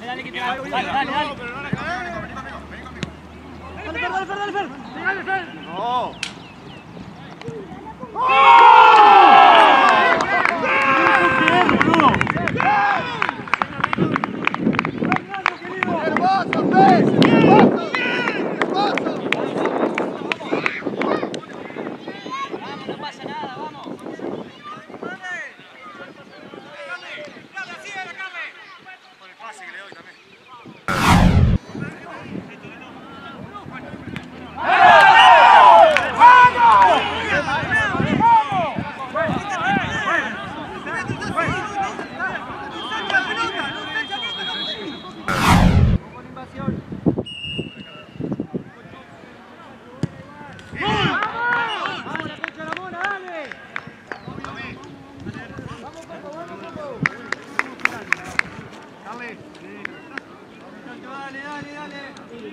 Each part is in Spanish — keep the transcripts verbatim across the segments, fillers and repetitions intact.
dale, que te va. Dale, dale, dale. Dale, Fer, dale, Fer, dale, Fer. Dale, Fer. No. ¡Hermoso, Fer! ¡Hermoso! ¡Hermoso! Vamos, no pasa nada, vamos. Por el pase que le doy también. Dale, dale, dale.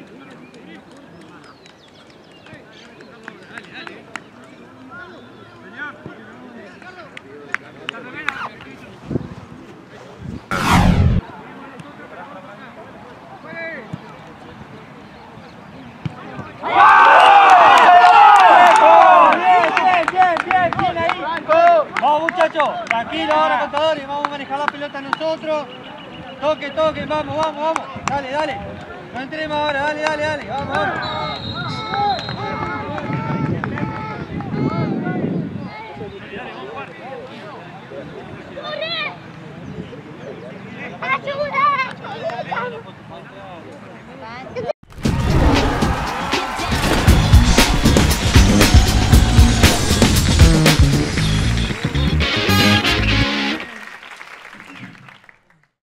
Vamos muchachos, tranquilo ahora contadores, vamos a manejar la pelota nosotros. Toque, toque, vamos, vamos, vamos. Dale, dale. No entremos ahora, dale, dale, dale. Vamos, vamos. ¡Corre! ¡Ayuda!